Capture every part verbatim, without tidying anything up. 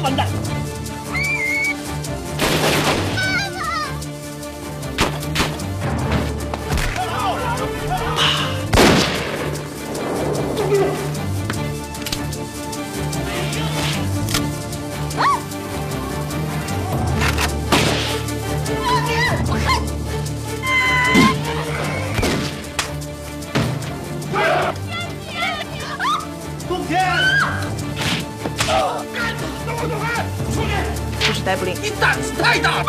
完蛋！ 逮捕令！ 你胆子太大了！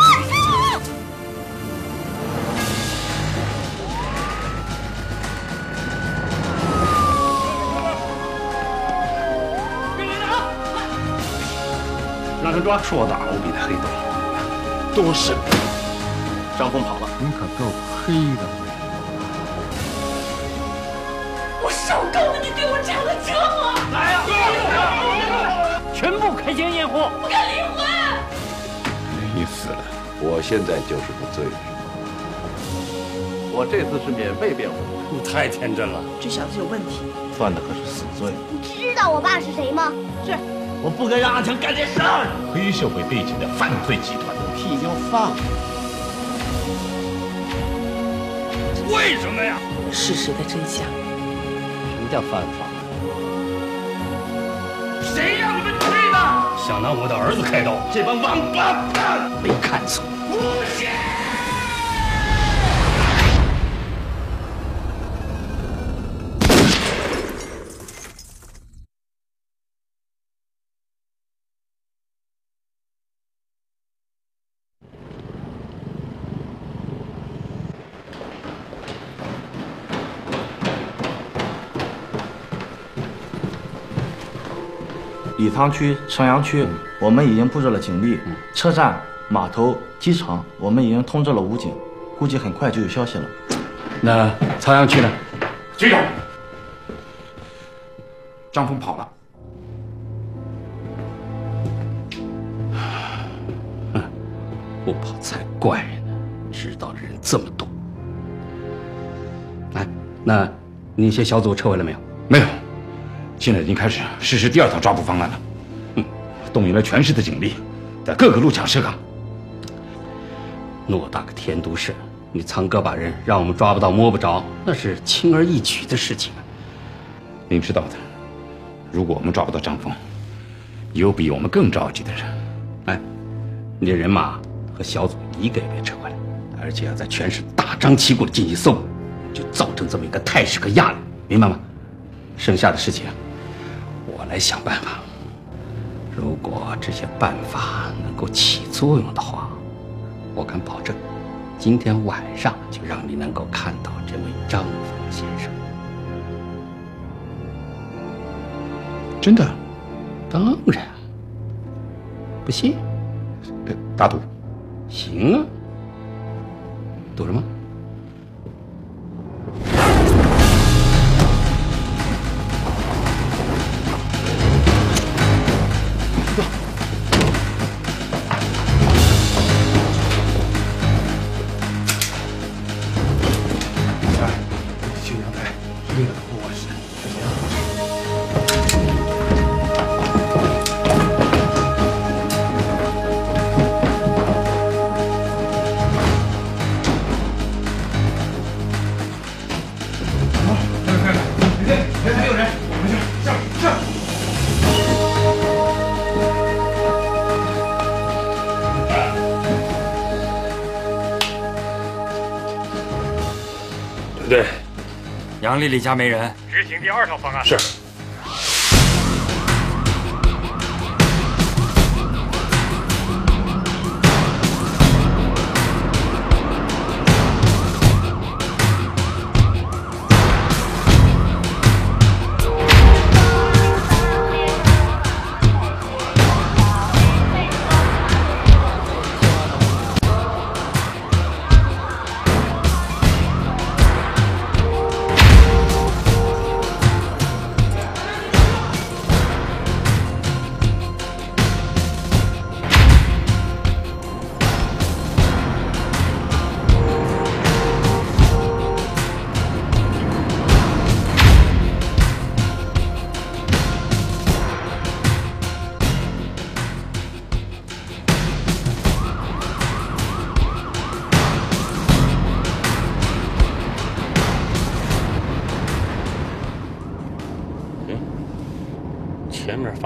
让他抓！硕大无比的黑洞，多神秘！张峰跑了， 你可够黑的。 我受够了你对我这样的折磨！ 来呀！ 全部开箱验货！ 不敢离婚！ 你死了， 我现在就是个罪人。我这次是免费辩护。 你太天真了， 这小子有问题， 犯的可是死罪。 你知道我爸是谁吗？ 是。 我不该让阿强干这事儿。 黑社会背景的犯罪集团， 屁就放。 为什么呀？ 事实的真相。 什么叫犯法？ 谁让你们去的？想拿我的儿子开刀，这帮王八蛋没看错。不行！ 李沧区、城阳区，我们已经布置了警力；车站、码头、机场，我们已经通知了武警，估计很快就有消息了。 那朝阳区呢？ 局长，张峰跑了。 哼，不跑才怪呢！知道的人这么多。哎，那你一些小组撤回了没有？ 没有。现在已经开始实施第二套抓捕方案了，嗯，动员了全市的警力，在各个路抢设岗。 偌大个天都市，你苍哥把人让我们抓不到摸不着，那是轻而易举的事情啊。 您知道的，如果我们抓不到张峰，有比我们更着急的人。 哎，你的人马和小组一个也别撤回来，而且要在全市大张旗鼓的进行搜捕，就造成这么一个态势和压力，明白吗？剩下的事情我来想办法。如果这些办法能够起作用的话，我敢保证，今天晚上就让你能够看到这位张峰先生。 真的？ 当然。不信？ 呃，打赌。 行啊。赌什么？ 对， 杨丽丽家没人， 执行第二套方案。 是。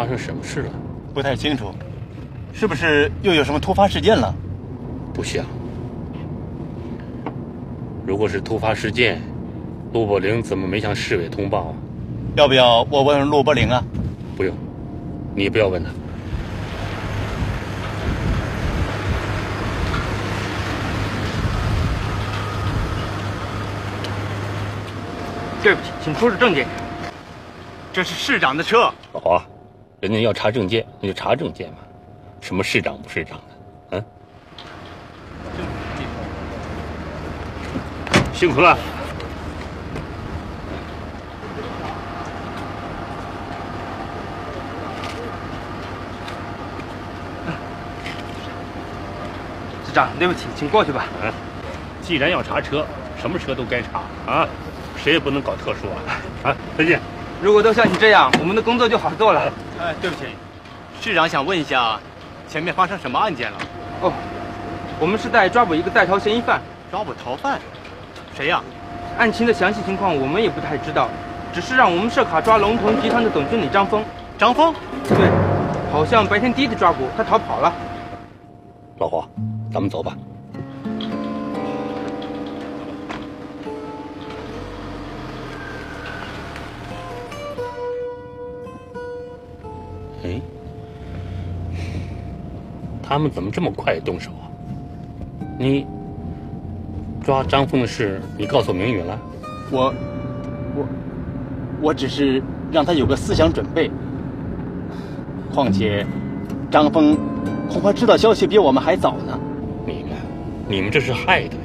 发生什么事了？ 不太清楚，是不是又有什么突发事件了？ 不像。如果是突发事件，陆伯龄怎么没向市委通报啊？ 要不要我问陆伯龄啊？ 不用，你不要问他。 对不起，请出示证件。 这是市长的车。 老华，人家要查证件，那就查证件嘛，什么市长不市长的，嗯？辛苦了。 市长，对不起，请过去吧。 嗯，既然要查车，什么车都该查啊，谁也不能搞特殊啊！啊，再见。 如果都像你这样，我们的工作就好做了。 哎，对不起，市长想问一下，前面发生什么案件了？ 哦，我们是在抓捕一个在逃嫌疑犯。 抓捕逃犯？谁呀？ 案情的详细情况我们也不太知道，只是让我们社卡抓龙腾集团的总经理张峰。 张峰？ 对，好像白天第一次抓捕，他逃跑了。 老黄，咱们走吧。哎，他们怎么这么快动手啊？你抓张峰的事，你告诉明宇了？ 我，我，我只是让他有个思想准备。况且，张峰恐怕知道消息比我们还早呢。 你看，你们这是害他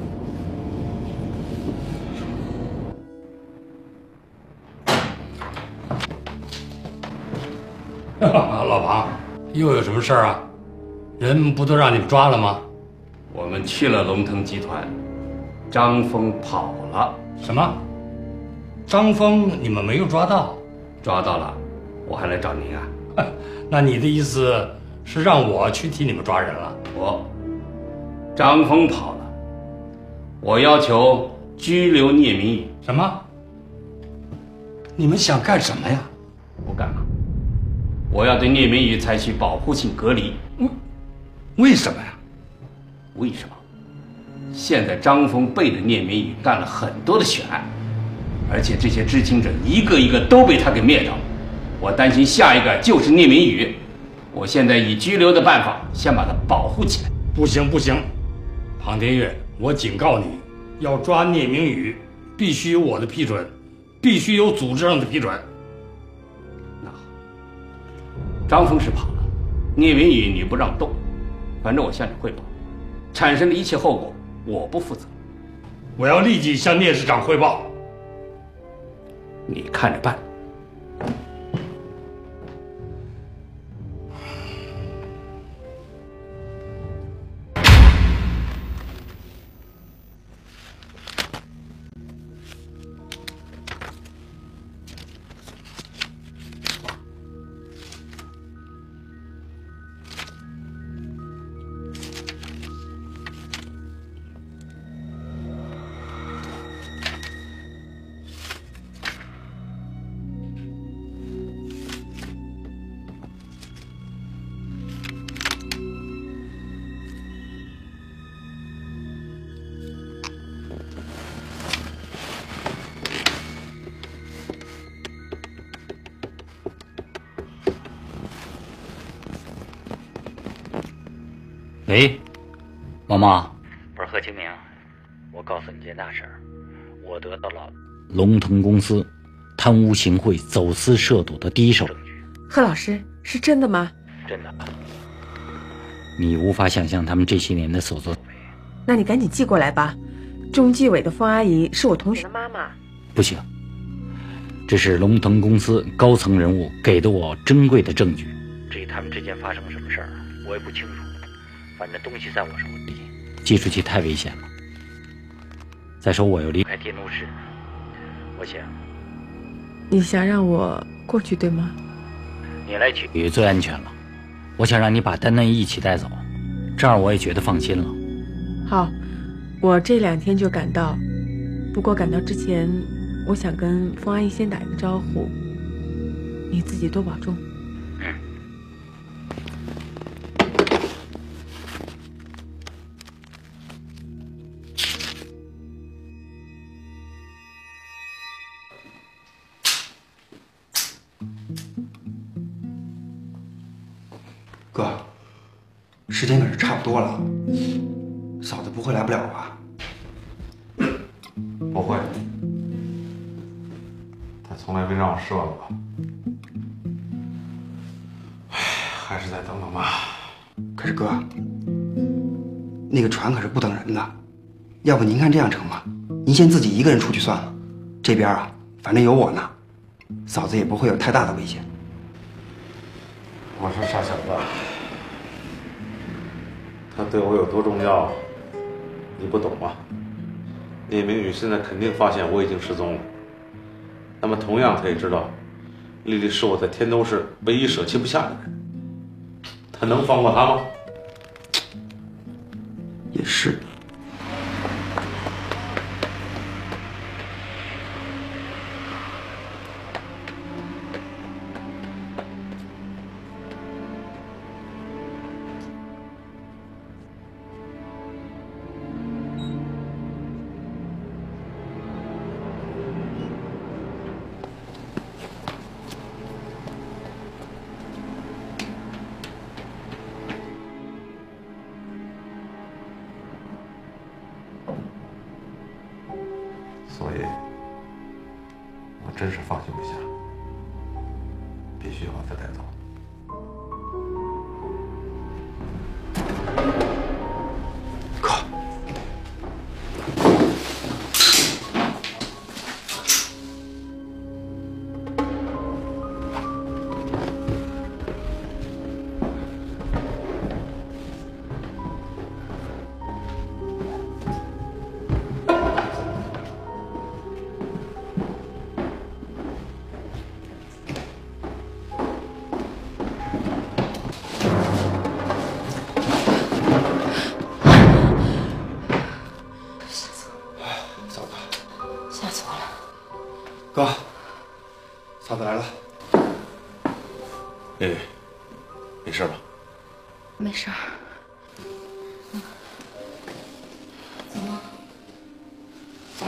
呀！老庞，又有什么事儿啊？人不都让你们抓了吗？我们去了龙腾集团，张峰跑了。什么？张峰你们没有抓到？抓到了，我还来找您啊。那你的意思是让我去替你们抓人了？我，张峰跑了，我要求拘留聂明宇。什么？你们想干什么呀？不干嘛。我要对聂明宇采取保护性隔离。为为什么呀？为什么？现在张峰背着聂明宇干了很多的血案，而且这些知情者一个一个都被他给灭掉了。我担心下一个就是聂明宇。我现在以拘留的办法先把他保护起来。不行不行，庞天岳，我警告你，要抓聂明宇，必须有我的批准，必须有组织上的批准。那好，张峰是跑了，聂明宇你不让动，反正我向你汇报，产生的一切后果我不负责。我要立即向聂市长汇报。你看着办。 喂，毛毛，我是贺清明，我告诉你件大事儿，我得到了龙腾公司贪污行贿、走私涉赌的第一手证据。 贺老师，是真的吗？ 真的。你无法想象他们这些年的所作所为。 那你赶紧寄过来吧。中纪委的方阿姨是我同学的妈妈。 不行，这是龙腾公司高层人物给的我珍贵的证据。至于他们之间发生什么事儿，我也不清楚。反正东西在我手里，寄出去太危险了。再说我又离开天都市，我想， 你想让我过去对吗？ 你来取也最安全了。我想让你把丹丹一起带走，这样我也觉得放心了。 好，我这两天就赶到。不过赶到之前，我想跟方阿姨先打一个招呼。你自己多保重。 时间可是差不多了，嫂子不会来不了吧？ 不会，他从来没让我失望过。唉，还是再等等吧。 可是哥，那个船可是不等人的，要不您看这样成吗？您先自己一个人出去算了，这边啊，反正有我呢，嫂子也不会有太大的危险。 我说傻小子，他对我有多重要，你不懂吗？聂明宇现在肯定发现我已经失踪了，那么同样他也知道，丽丽是我在天都市唯一舍弃不下的人，他能放过她吗？ 也是。 所以，我真是放心不下，必须把他带走。 哥，嫂子来了。 丽丽，没事吧？ 没事儿。怎么？走。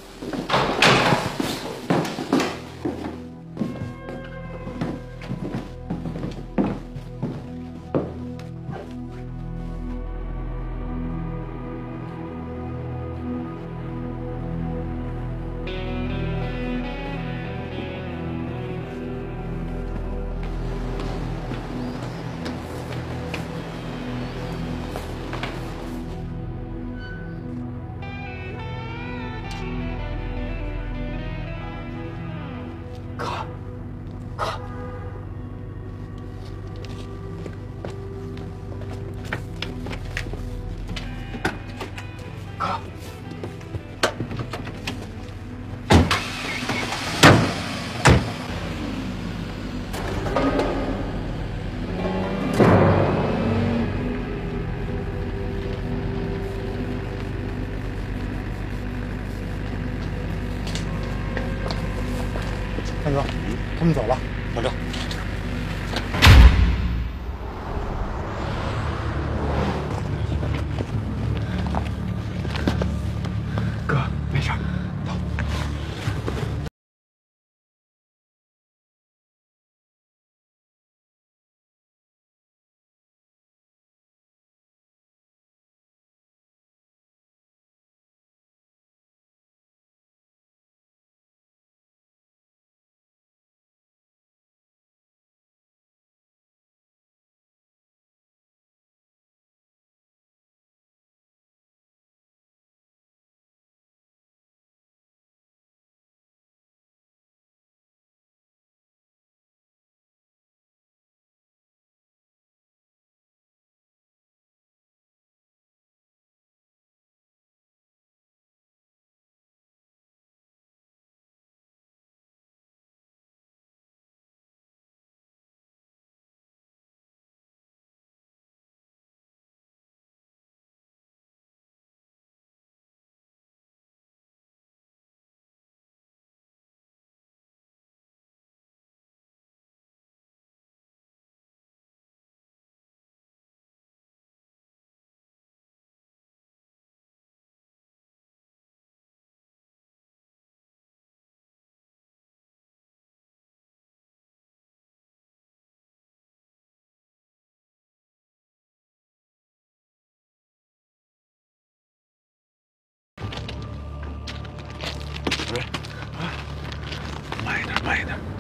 大哥，他们走了，老郑。 哥，没事。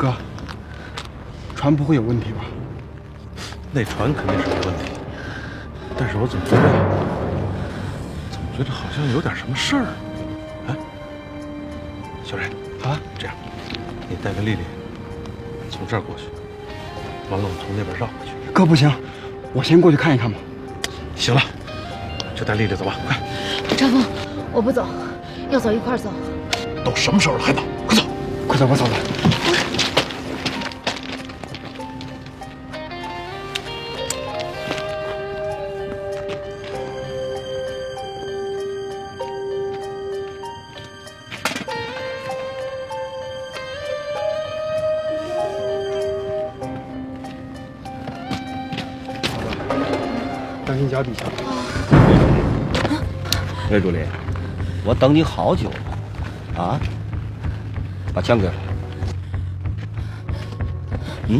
哥，船不会有问题吧？ 那船肯定是没问题，但是我总觉得，总觉得好像有点什么事儿。哎，小瑞啊，这样，你带个丽丽从这儿过去，完了我从那边绕过去。 哥不行，我先过去看一看吧。 行了，就带丽丽走吧，快！ 张峰，我不走，要走一块儿走。 都什么时候了还跑？快走！ 快走，快走吧。当心脚底下。 魏助理，我等你好久了，啊！把枪给我。嗯。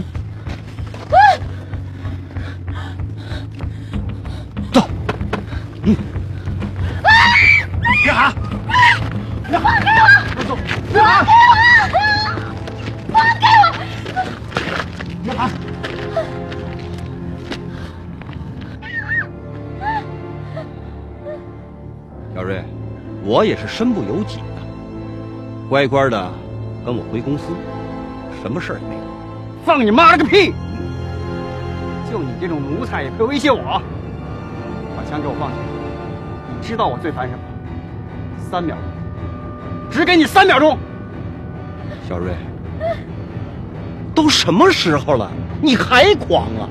走。嗯。别喊！别喊！放开我！走！别喊！ 放开我！ 别喊！小瑞，我也是身不由己的，乖乖的跟我回公司，什么事儿也没有。 放你妈了个屁！就你这种奴才也配威胁我？把枪给我放下！你知道我最烦什么？三秒钟，只给你三秒钟。 小瑞，都什么时候了，你还狂啊？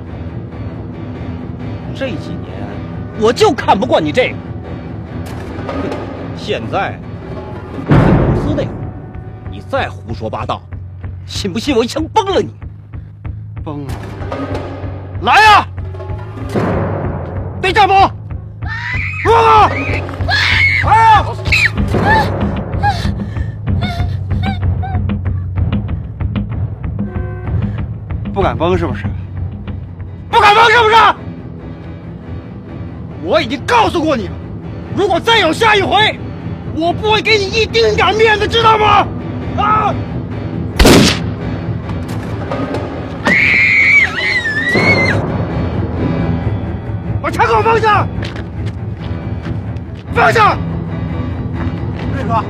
这几年我就看不惯你这个。现在在公司那会儿，你再胡说八道，信不信我一枪崩了你？ 崩了！来呀！对战不？啊！啊！不敢崩是不是？不敢崩是不是？我已经告诉过你了，如果再有下一回，我不会给你一丁点面子，知道吗？啊！把枪给我放下！放下！瑞哥，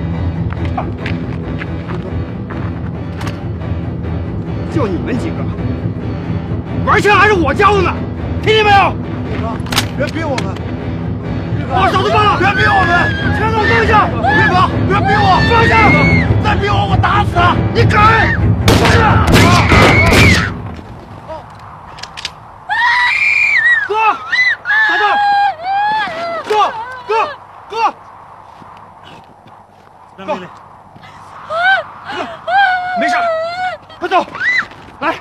就你们几个，玩枪还是我教的呢，听见没有？瑞哥，别逼我们！把手都放了！别逼我们！枪给我放下！瑞哥，别逼我！放下！再逼我，我打死他！你敢！放下！哥，孩子，哥，哥，哥，哥，哥，没事，快走，来。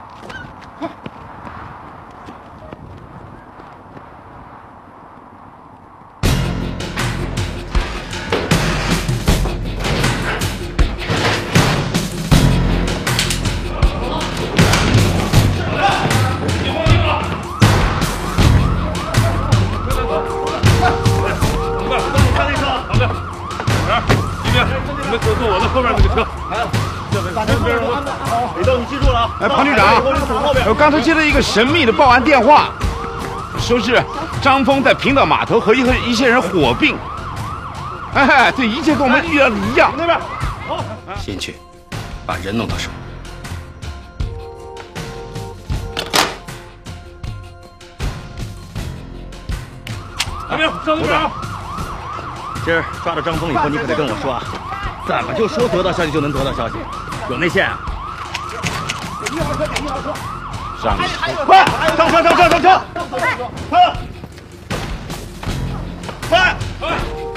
你们坐坐我的后面那个车。 把车边上李豆，你记住了啊！ 哎，庞局长，我刚才接到一个神秘的报案电话，说是张峰在平岛码头和一和一些人火并。哎，这一切跟我们预料的一样。 那边，好， 先去把人弄到手。 阿明，上组长。今儿抓到张峰以后，你可得跟我说啊，怎么就说得到消息就能得到消息？有内线啊！ 上去， 快上车，上车，上车！快，快，快！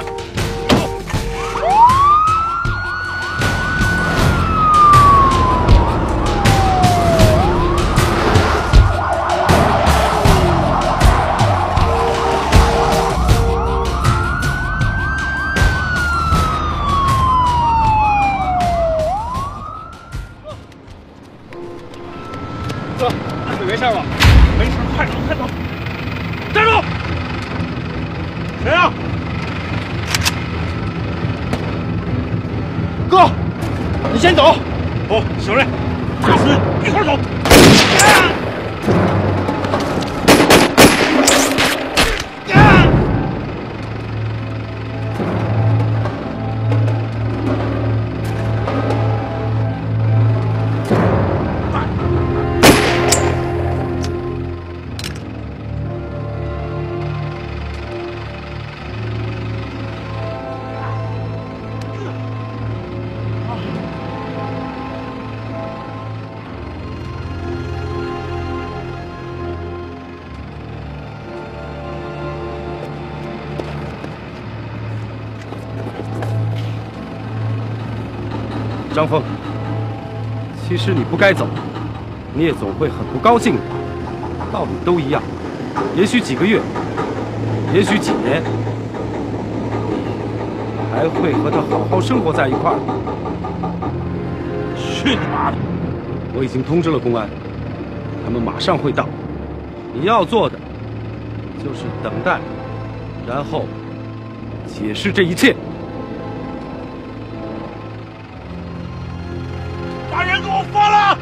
哥，安腿没事吧？没事，快走，快走！站住！谁啊？哥，你先走。不，小瑞， 打死你！一会儿走。 张峰，其实你不该走，你也总会很不高兴的。道理都一样，也许几个月，也许几年，还会和他好好生活在一块儿。去你妈的！我已经通知了公安，他们马上会到。你要做的就是等待，然后解释这一切。 把人给我放了！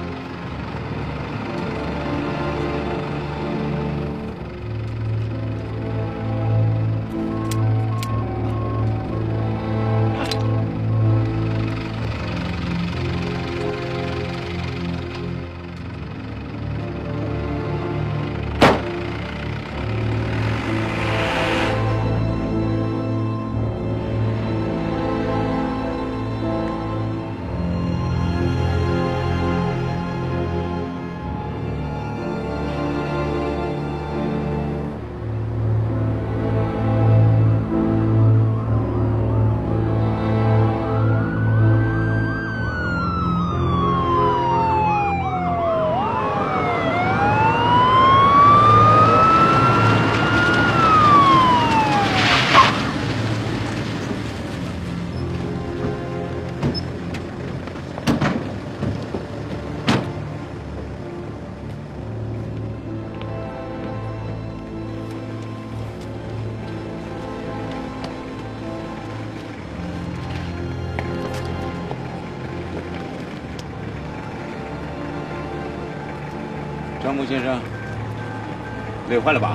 张木先生，累坏了吧？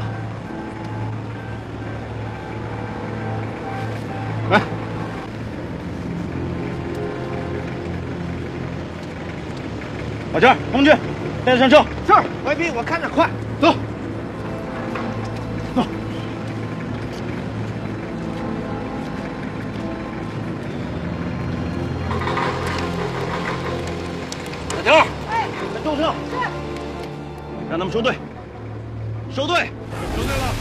来， 老陈，工具带他上车。 是，外宾，我看着快，走。走。 小条，哎，快动车。是。 让他们收队，收队，收队了。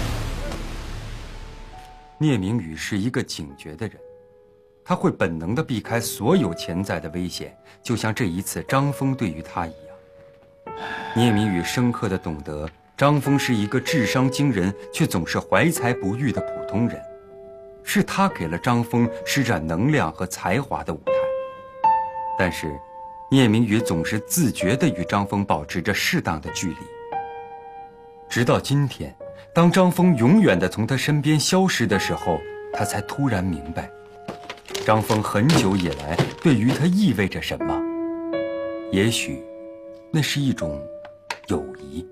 聂明宇是一个警觉的人，他会本能地避开所有潜在的危险，就像这一次张峰对于他一样。聂明宇深刻地懂得，张峰是一个智商惊人却总是怀才不遇的普通人，是他给了张峰施展能量和才华的舞台。但是，聂明宇总是自觉地与张峰保持着适当的距离。 直到今天，当张峰永远地从他身边消失的时候，他才突然明白，张峰很久以来对于他意味着什么。也许，那是一种友谊。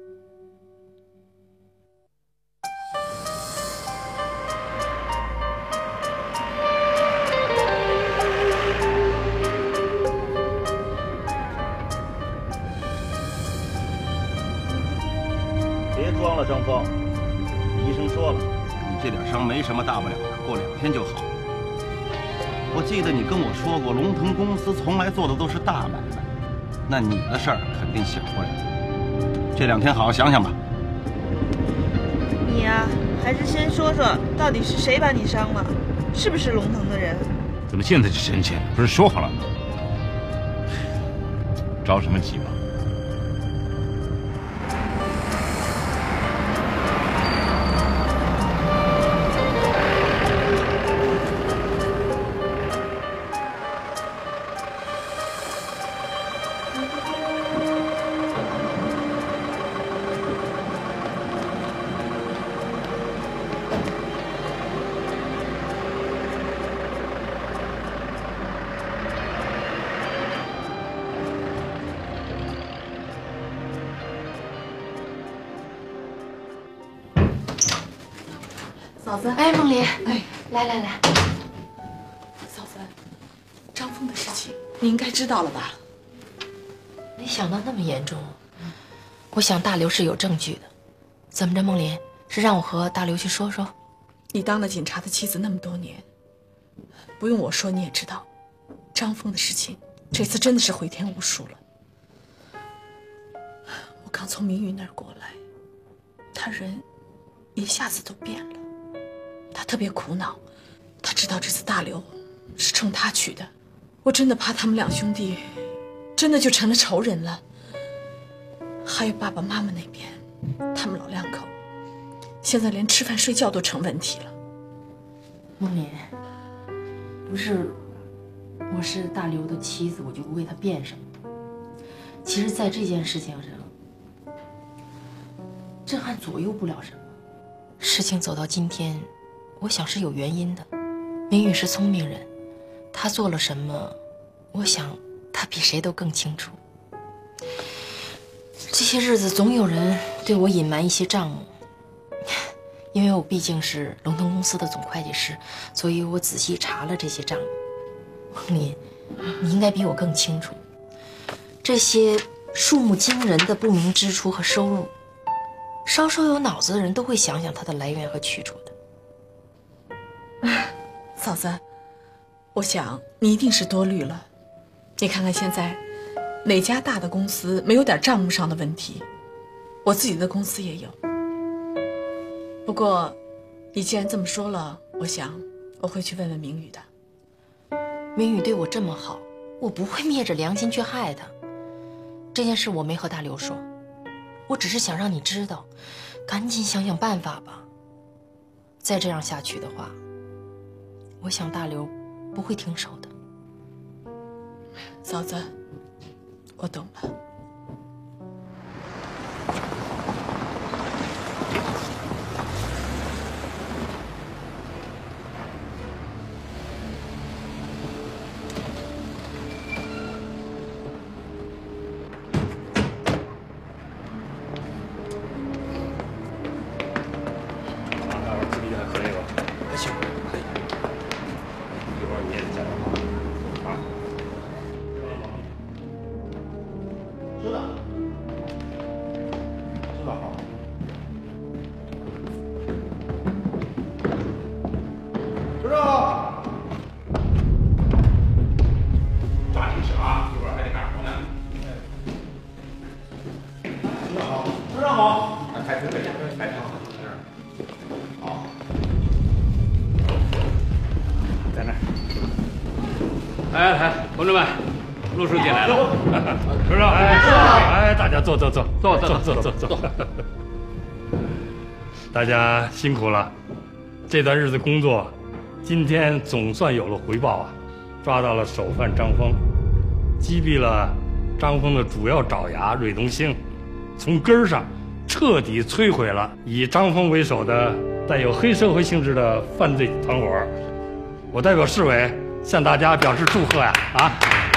别装了，张峰。医生说了， 你这点伤没什么大不了的，过两天就好。我记得你跟我说过，龙腾公司从来做的都是大买卖，那你的事儿肯定小不了。这两天好好想想吧。 你呀、啊，还是先说说，到底是谁把你伤了？是不是龙腾的人？ 怎么现在就生气了？不是说好了吗？着什么急嘛？ 嫂子， 哎，梦莲，哎，来来来， 嫂子，张峰的事情你应该知道了吧？ 没想到那么严重。我想大刘是有证据的。怎么着，梦莲，是让我和大刘去说说？ 你当了警察的妻子那么多年，不用我说你也知道，张峰的事情这次真的是回天无术了。我刚从明宇那儿过来，他人一下子都变了。他特别苦恼，他知道这次大刘是冲他去的，我真的怕他们两兄弟真的就成了仇人了。还有爸爸妈妈那边，他们老两口现在连吃饭睡觉都成问题了。 梦莲，不是我是大刘的妻子，我就不为他变什么。其实在这件事情上，这还左右不了什么。事情走到今天，我想是有原因的。明宇是聪明人，他做了什么，我想他比谁都更清楚。这些日子总有人对我隐瞒一些账目，因为我毕竟是龙腾公司的总会计师，所以我仔细查了这些账目。梦林，你应该比我更清楚，这些数目惊人的不明支出和收入，稍稍有脑子的人都会想想它的来源和去处的。 嫂子，我想你一定是多虑了。你看看现在，哪家大的公司没有点账目上的问题？我自己的公司也有。不过，你既然这么说了，我想我会去问问明宇的。 明宇对我这么好，我不会灭着良心去害他。这件事我没和大刘说，我只是想让你知道，赶紧想想办法吧。再这样下去的话，我想大刘不会停手的。 嫂子，我懂了。 哎哎，同志们，陆书记来了，首长，哎哎，大家坐坐坐坐坐坐坐坐，大家辛苦了，这段日子工作，今天总算有了回报啊，抓到了首犯张峰，击毙了张峰的主要爪牙瑞东兴，从根儿上彻底摧毁了以张峰为首的带有黑社会性质的犯罪团伙。我代表市委向大家表示祝贺呀！啊！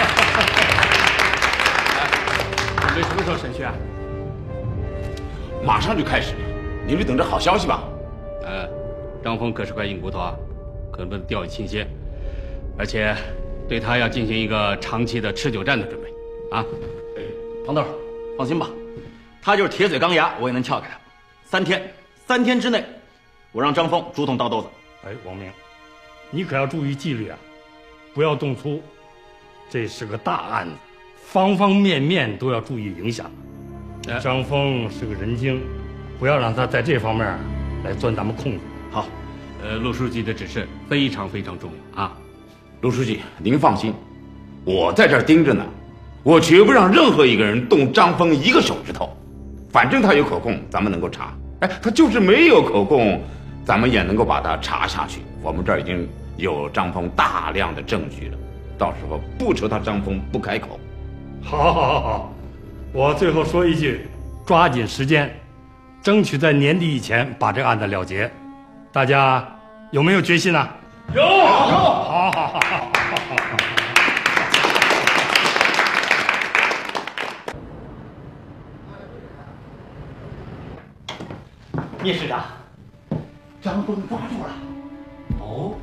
准备什么时候审讯啊？马上就开始，你们等着好消息吧。 呃，张峰可是块硬骨头啊，可不能掉以轻心，而且对他要进行一个长期的持久战的准备啊。 黄豆，放心吧，他就是铁嘴钢牙，我也能撬开他。三天，三天之内，我让张峰竹筒倒豆子。 哎，王明，你可要注意纪律啊！不要动粗，这是个大案子，方方面面都要注意影响。张峰是个人精，不要让他在这方面来钻咱们空子。 好， 呃，陆书记的指示非常非常重要啊。 陆书记，您放心，我在这儿盯着呢，我绝不让任何一个人动张峰一个手指头。反正他有口供，咱们能够查；哎，他就是没有口供，咱们也能够把他查下去。我们这儿已经有张峰大量的证据了，到时候不求他张峰不开口。 好，好，好，好！我最后说一句，抓紧时间，争取在年底以前把这个案子了结。大家有没有决心呢？有，有！好，好，好，好，好，好。 聂市长， 张峰抓住了。 哦，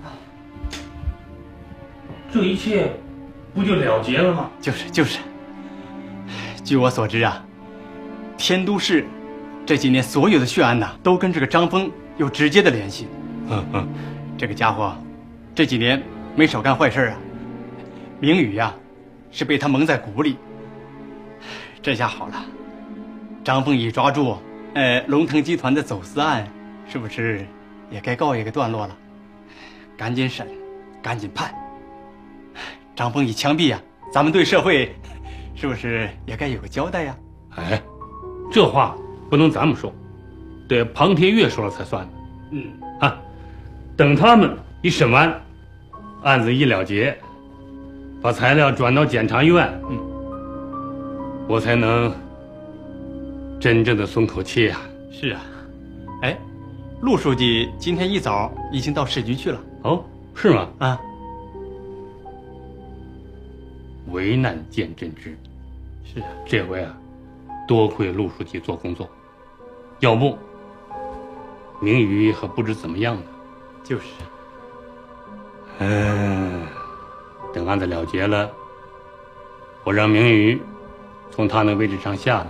这一切不就了结了吗？ 就是就是。据我所知啊，天都市这几年所有的血案呐，都跟这个张峰有直接的联系。 嗯嗯， 这个家伙这几年没少干坏事啊。明宇呀、啊，是被他蒙在鼓里。这下好了，张峰一抓住，呃，龙腾集团的走私案，是不是也该告一个段落了？赶紧审，赶紧判。张峰一枪毙呀、啊，咱们对社会是不是也该有个交代呀？ 哎，这话不能咱们说，得庞天岳说了才算。 嗯啊，等他们一审完，案子一了结，把材料转到检察院， 嗯， 我才能真正的松口气啊。 是啊，哎，陆书记今天一早已经到市局去了。 哦，是吗？ 啊， 为难见真知。 是啊， 这回啊，多亏陆书记做工作，要不明宇可不知怎么样呢。 就是， 嗯，等案子了结了，我让明宇从他那位置上下来，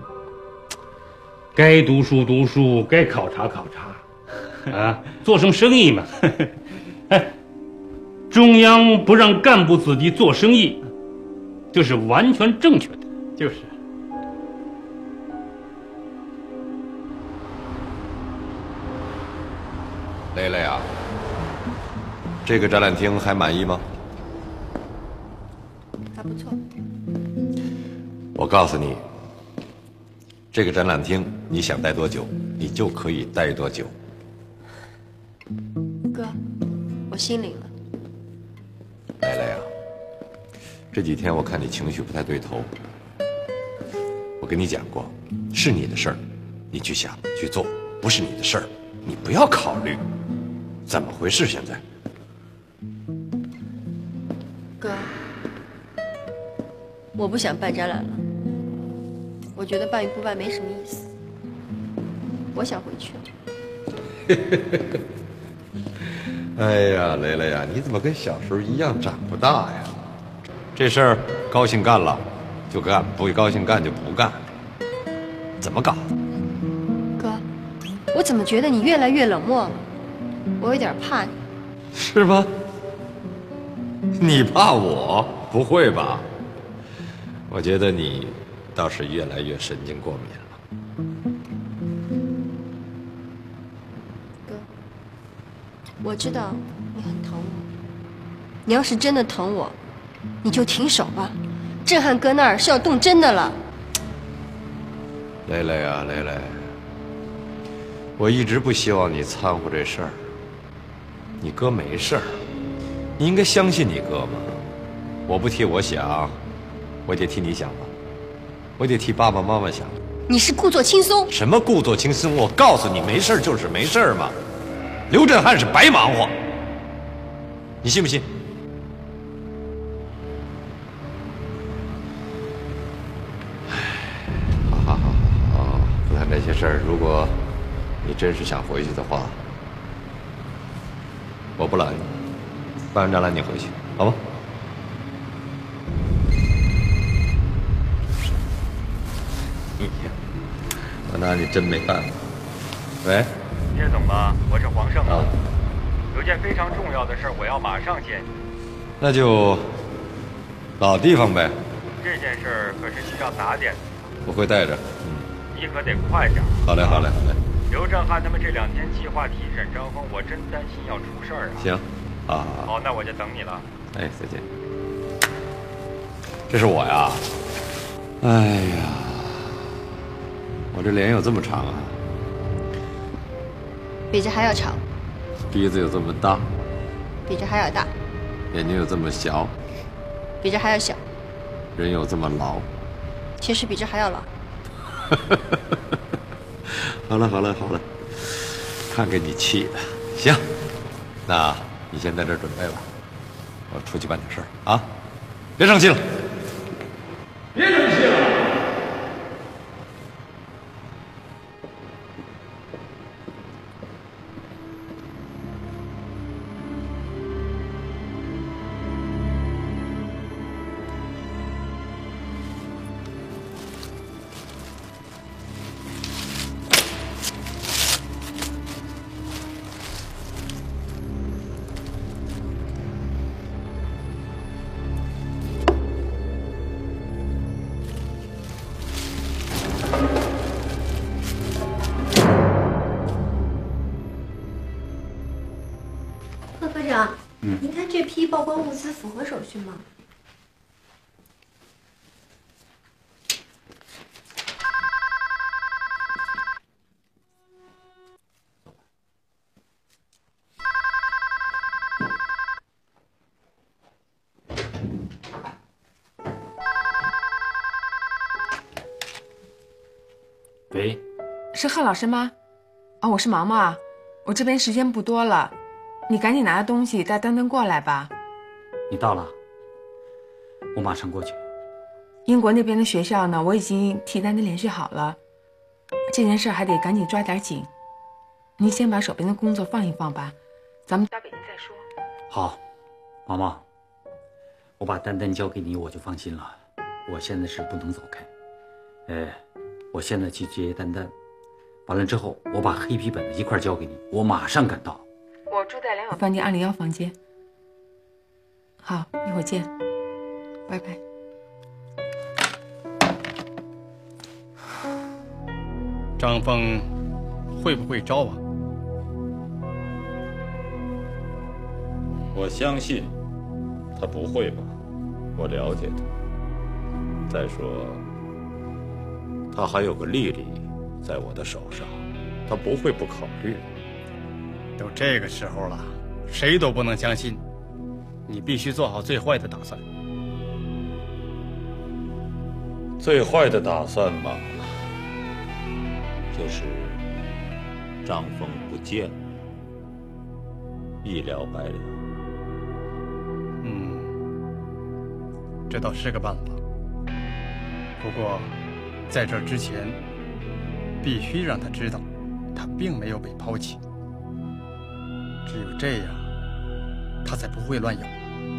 该读书读书，该考察考察，啊，做什么生意嘛？哎，中央不让干部子弟做生意，这是完全正确的。 就是。 蕾蕾啊，这个展览厅还满意吗？ 还不错。 我告诉你，这个展览厅你想待多久，你就可以待多久。 哥，我心领了。 蕾蕾啊，这几天我看你情绪不太对头。我跟你讲过，是你的事儿，你去想去做；不是你的事儿，你不要考虑。怎么回事？现在， 哥，我不想办展览了。我觉得办与不办没什么意思。我想回去。 哎呀，蕾蕾呀，你怎么跟小时候一样长不大呀？这事儿高兴干了就干，不高兴干就不干，怎么搞？ 哥，我怎么觉得你越来越冷漠了？我有点怕你。 是吗？你怕我？不会吧？我觉得你倒是越来越神经过敏了。 哥，我知道你很疼我。你要是真的疼我，你就停手吧。震撼哥那儿是要动真的了。 蕾蕾啊，蕾蕾，我一直不希望你掺和这事儿。你哥没事儿，你应该相信你哥嘛。我不替我想，我得替你想吧，我得替爸爸妈妈想。 你是故作轻松。 什么故作轻松？我告诉你，没事儿就是没事儿嘛。刘振汉是白忙活，你信不信？好好好好好，不谈这些事儿。如果你真是想回去的话，我不拦你，办完展览你回去，好吗？我拿你真没办法。喂， 叶总吧，我是黄胜啊， 有件非常重要的事儿，我要马上见你。 那就老地方呗。 这件事儿可是需要打点的。 我会带着，嗯。 你可得快点。 好嘞，好嘞，好嘞。 刘振汉他们这两天计划提审张峰，我真担心要出事儿啊。 行，啊。 好，那我就等你了。 哎，再见。这是我呀。哎呀，我这脸有这么长啊？ 比这还要长。 鼻子有这么大。 比这还要大。 眼睛有这么小。 比这还要小。 人有这么老。 其实比这还要老。 好了好了好了，看给你气的。行，那你先在这儿准备吧，我出去办点事儿啊，别生气了，别生气了。 贺科长， 嗯， 您看这批曝光物资符合手续吗？ 喂， 是贺老师吗？啊、哦，我是毛毛啊，我这边时间不多了，你赶紧拿着东西带丹丹过来吧。 你到了，我马上过去。 英国那边的学校呢，我已经替丹丹联系好了，这件事还得赶紧抓点紧。您先把手边的工作放一放吧，咱们到北京再说。 好，毛毛，我把丹丹交给你，我就放心了。我现在是不能走开，呃。我现在去接丹丹，完了之后，我把黑皮本子一块交给你，我马上赶到。 我住在良友饭店二零幺房间。好，一会儿见，拜拜。 张峰会不会招啊？ 我相信他不会吧，我了解他。再说。他还有个丽丽在我的手上，他不会不考虑的。 都这个时候了，谁都不能相信，你必须做好最坏的打算。 最坏的打算嘛，就是张峰不见了，一了百了。 嗯，这倒是个办法。不过。在这之前，必须让他知道，他并没有被抛弃。只有这样，他才不会乱咬。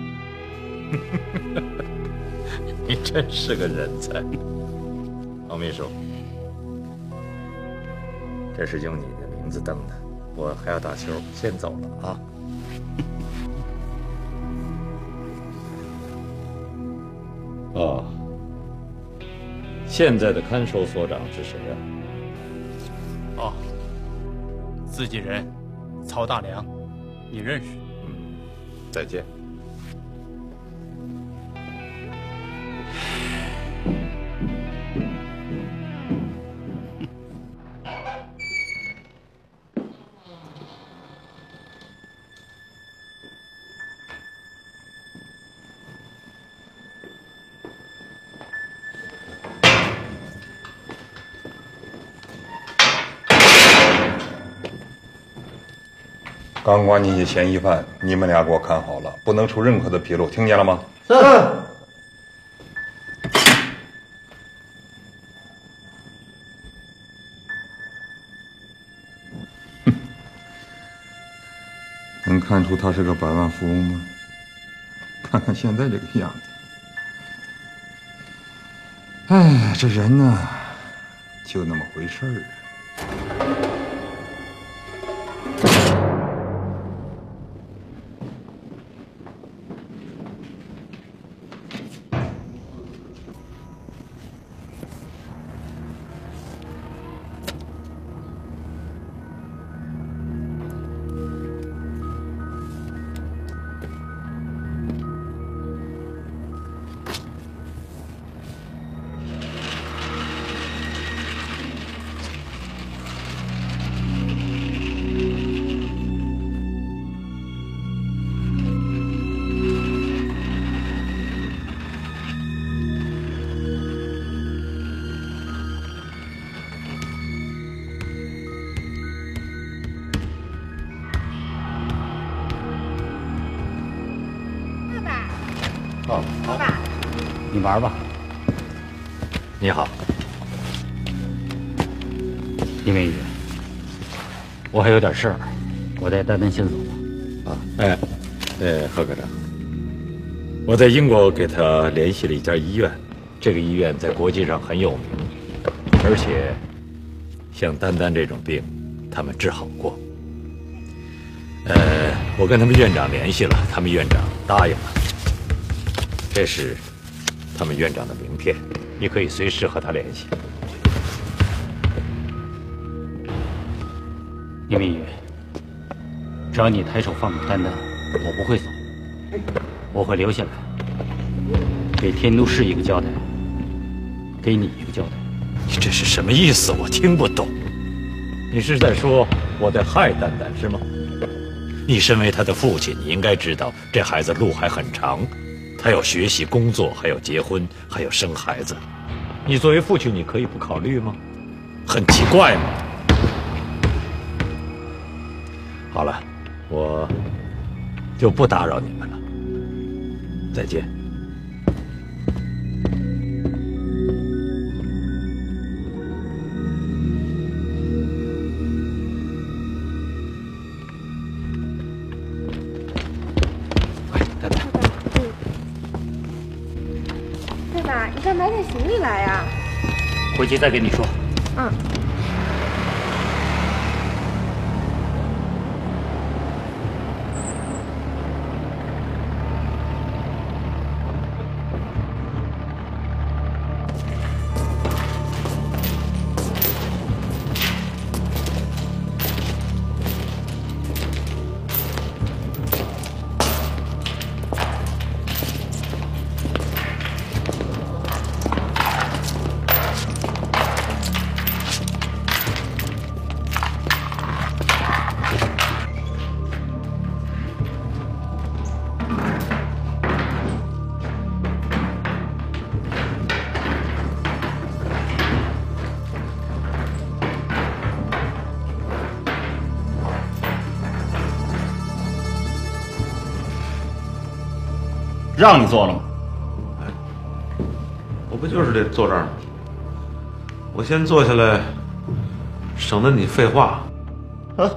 你真是个人才，王秘书，这是用你的名字登的，我还要打球，先走了啊。哦。现在的看守所长是谁啊？ 哦，自己人，曹大良，你认识？ 嗯，再见。 刚关进去嫌疑犯，你们俩给我看好了，不能出任何的纰漏，听见了吗？ 是。 能看出他是个百万富翁吗？看看现在这个样子。哎，这人呢，就那么回事儿啊。 哦，好吧，你玩吧。 你好， 林美雨，我还有点事儿，我带丹丹先走了。 啊，哎，呃，贺科长，我在英国给他联系了一家医院，这个医院在国际上很有名，而且像丹丹这种病，他们治好过。呃，我跟他们院长联系了，他们院长答应了。这是他们院长的名片，你可以随时和他联系。 林明宇， 只要你抬手放过丹丹，我不会走，我会留下来，给天都市一个交代，给你一个交代。 你这是什么意思？我听不懂。你是在说我在害丹丹是吗？你身为他的父亲，你应该知道这孩子路还很长，他要学习、工作，还要结婚，还要生孩子。你作为父亲，你可以不考虑吗？很奇怪嘛。好了，我就不打扰你们了，再见。 爸爸，你干嘛带行李来呀？ 回去再跟你说。 嗯。 让你坐了吗？ 我不就是得坐这儿吗？我先坐下来，省得你废话。 啊，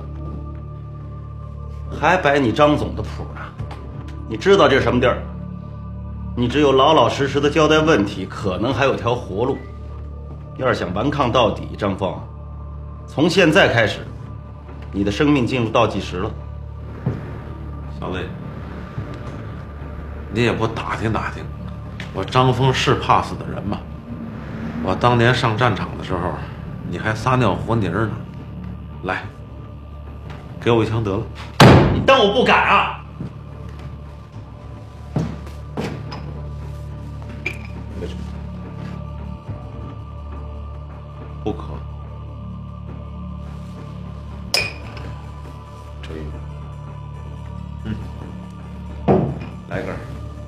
还摆你张总的谱呢？你知道这是什么地儿？你只有老老实实的交代问题，可能还有条活路。要是想顽抗到底，张峰，从现在开始，你的生命进入倒计时了。 小磊，你也不打听打听，我张峰是怕死的人吗？我当年上战场的时候，你还撒尿和泥儿呢。来，给我一枪得了。 你当我不敢啊？ 为什么？不可。这一个，嗯，来根儿。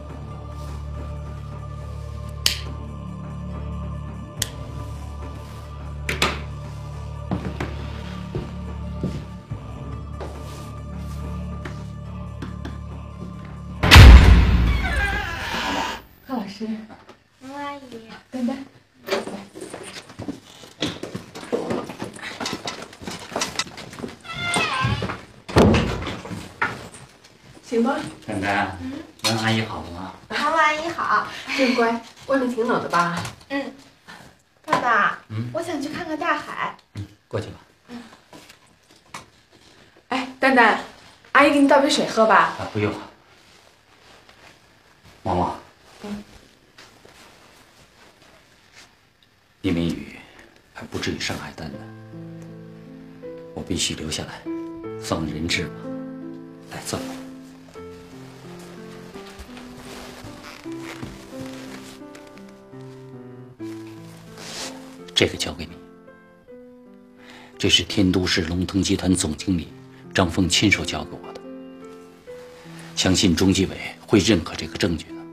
贺老师， 王阿姨， 丹丹，行吗？ 丹丹，王阿姨好了吗？ 王阿姨好， 真乖。外面挺冷的吧？ 嗯。爸爸， 嗯， 我想去看看大海。 嗯，过去吧。 哎，丹丹，阿姨给你倒杯水喝吧。 啊，不用。毛毛。 嗯。 聂明宇还不至于伤害丹丹，我必须留下来，算人质吧。来，坐。这个交给你，这是天都市龙腾集团总经理张峰亲手交给我的，相信中纪委会认可这个证据的。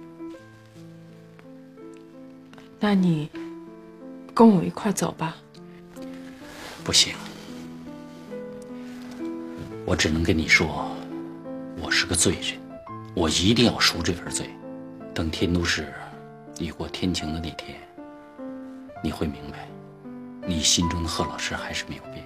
那你跟我一块走吧。 不行，我只能跟你说，我是个罪人，我一定要赎这份罪。等天都市雨过天晴的那天，你会明白，你心中的贺老师还是没有变。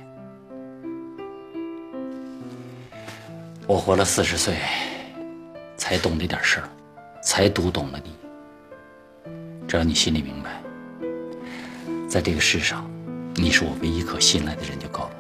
我活了四十岁，才懂这点事儿，才读懂了你。只要你心里明白，在这个世上，你是我唯一可信赖的人就够了。